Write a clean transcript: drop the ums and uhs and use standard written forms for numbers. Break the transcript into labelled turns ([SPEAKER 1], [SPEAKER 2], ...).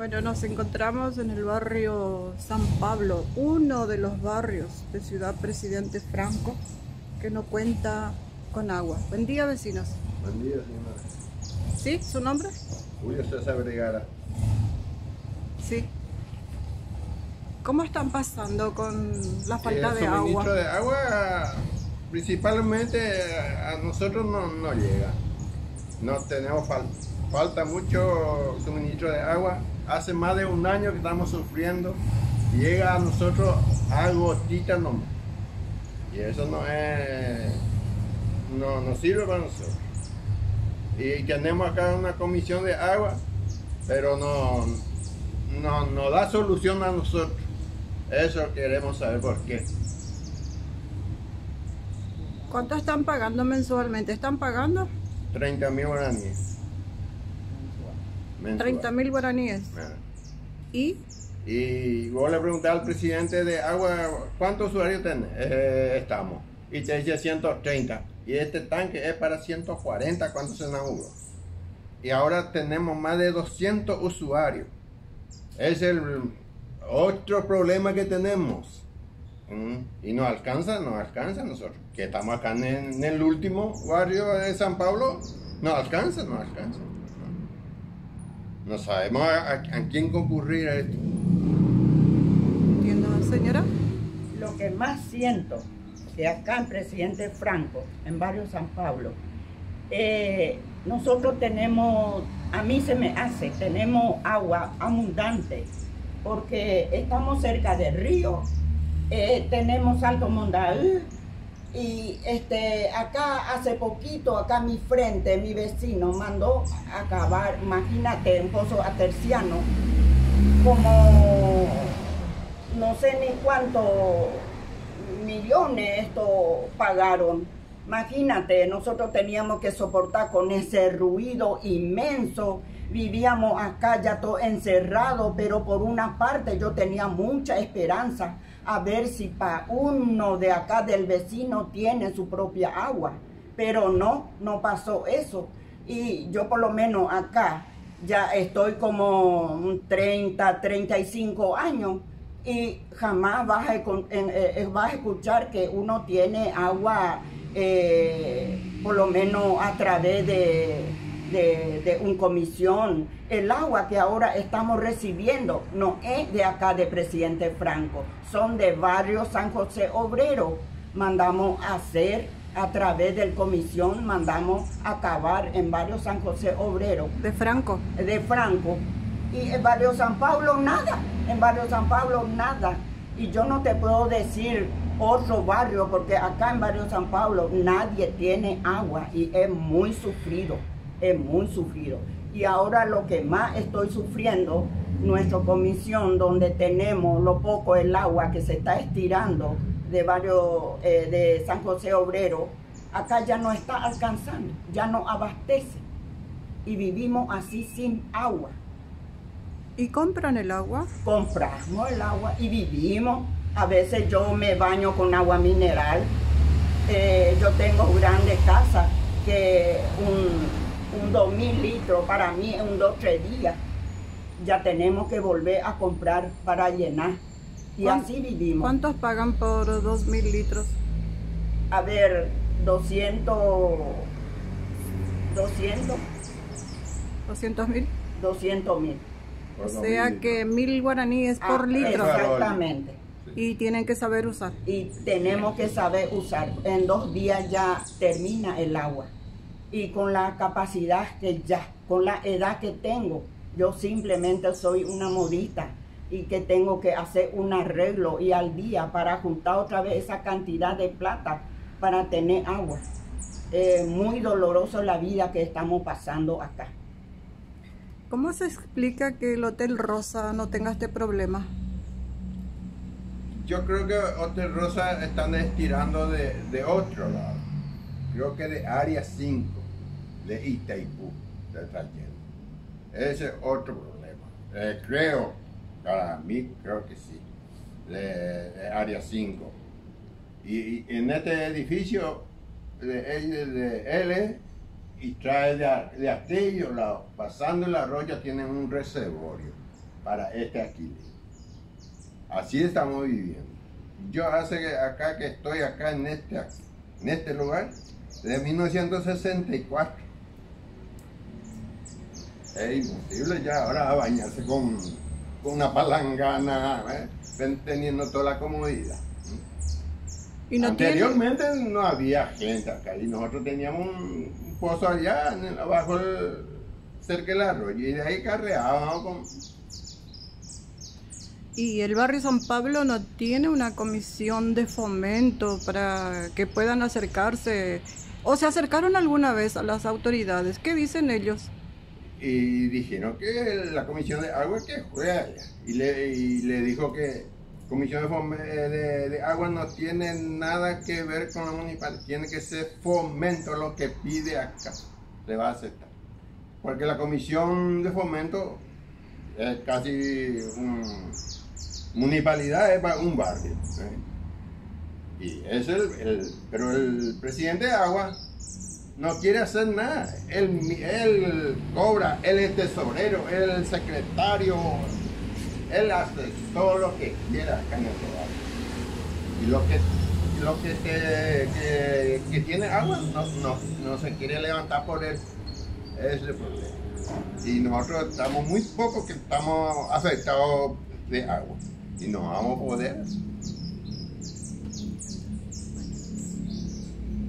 [SPEAKER 1] Bueno, nos encontramos en el barrio San Pablo, uno de los barrios de Ciudad Presidente Franco que no cuenta con agua. Buen día, vecinos.
[SPEAKER 2] Buen día, señora.
[SPEAKER 1] ¿Sí? ¿Su nombre?
[SPEAKER 2] Julio César Vergara.
[SPEAKER 1] Sí. ¿Cómo están pasando con la falta de
[SPEAKER 2] El suministro
[SPEAKER 1] agua?
[SPEAKER 2] de agua principalmente a nosotros no llega. No tenemos falta mucho suministro de agua. Hace más de un año que estamos sufriendo. Llega a nosotros a gotita nomás. Y eso no sirve para nosotros. Y tenemos acá una comisión de agua, pero no da solución a nosotros. Eso queremos saber por qué.
[SPEAKER 1] ¿Cuánto están pagando mensualmente? ¿Están pagando?
[SPEAKER 2] 30.000 guaraníes. Mensual.
[SPEAKER 1] 30.000 guaraníes.
[SPEAKER 2] Y vos le preguntás al presidente de agua, ¿cuántos usuarios tenés? Estamos. Y te dice 130. Y este tanque es para 140 cuando se inauguró. Y ahora tenemos más de 200 usuarios. Es el otro problema que tenemos. Y no alcanza nosotros. Que estamos acá en el último barrio de San Pablo. No alcanza. No sabemos a quién concurrir a esto.
[SPEAKER 1] ¿Entiendo, señora?
[SPEAKER 3] Lo que más siento que acá en Presidente Franco, en barrio San Pablo, nosotros tenemos, a mí se me hace, tenemos agua abundante, porque estamos cerca del río, tenemos Alto Mondaú, y acá hace poquito, acá mi frente, mi vecino mandó a cavar, imagínate, un pozo artesiano, como no sé ni cuántos millones esto pagaron. Imagínate, nosotros teníamos que soportar con ese ruido inmenso. Vivíamos acá ya todo encerrado, pero por una parte yo tenía mucha esperanza a ver si para uno de acá del vecino tiene su propia agua. Pero no pasó eso. Y yo por lo menos acá ya estoy como 30, 35 años y jamás vas a escuchar que uno tiene agua, por lo menos a través de una comisión. El agua que ahora estamos recibiendo no es de acá de Presidente Franco, son de barrio San José Obrero. Mandamos a hacer a través de la comisión, mandamos a cavar en barrio San José Obrero.
[SPEAKER 1] ¿De Franco?
[SPEAKER 3] De Franco. Y en barrio San Pablo nada, en barrio San Pablo nada. Y yo no te puedo decir otro barrio, porque acá en barrio San Pablo nadie tiene agua y es muy sufrido. Y ahora lo que más estoy sufriendo, nuestra comisión, donde tenemos lo poco el agua que se está estirando de barrio de San José Obrero, acá ya no está alcanzando, ya no abastece. Y vivimos así sin agua.
[SPEAKER 1] ¿Y compran el agua?
[SPEAKER 3] Compramos el agua y vivimos. A veces yo me baño con agua mineral. Yo tengo grandes casas que un 2.000 litros para mí es un 2-3 días. Ya tenemos que volver a comprar para llenar. Y así vivimos.
[SPEAKER 1] ¿Cuántos pagan por 2.000 litros?
[SPEAKER 3] A ver, 200.
[SPEAKER 1] ¿200.000?
[SPEAKER 3] 200.000.
[SPEAKER 1] O sea que 1.000 guaraníes por litro.
[SPEAKER 3] Exactamente.
[SPEAKER 1] Y tienen que saber usar.
[SPEAKER 3] Y tenemos que saber usar. En 2 días ya termina el agua. Y con la capacidad que ya, con la edad que tengo, yo simplemente soy una modista y que tengo que hacer un arreglo y al día para juntar otra vez esa cantidad de plata para tener agua. Muy doloroso la vida que estamos pasando acá.
[SPEAKER 1] ¿Cómo se explica que el Hotel Rosa no tenga este problema?
[SPEAKER 2] Yo creo que Hotel Rosa están estirando de otro lado. Creo que de área 5, de Itaipú, de Tayel. Ese es otro problema. Creo, para mí, creo que sí. De área 5. Y en este edificio de L y trae de aquellos lados, pasando el arroyo, tienen un reservorio. para este alquiler. Así estamos viviendo. Yo hace acá que estoy acá en este lugar, de 1964. Es imposible ya ahora bañarse con una palangana, teniendo toda la comodidad.
[SPEAKER 1] Y no
[SPEAKER 2] Anteriormente no había gente acá y nosotros teníamos un pozo allá abajo cerca del arroyo y de ahí carreábamos.
[SPEAKER 1] ¿Y el barrio San Pablo no tiene una comisión de fomento para que puedan acercarse? ¿O se acercaron alguna vez a las autoridades? ¿Qué dicen ellos?
[SPEAKER 2] Y dijeron que la comisión de agua que fue allá y le dijo que comisión de agua no tiene nada que ver con la municipalidad, tiene que ser fomento lo que pide acá, le va a aceptar. Porque la comisión de fomento es casi municipalidad, es un barrio. Y es pero el presidente de agua no quiere hacer nada. Él cobra, él es tesorero, él es el secretario, él hace todo lo que quiera acá en el lugar. Y lo que tiene agua no se quiere levantar por él. Ese es el problema. Y nosotros estamos muy pocos que estamos afectados de agua. Y no vamos a poder.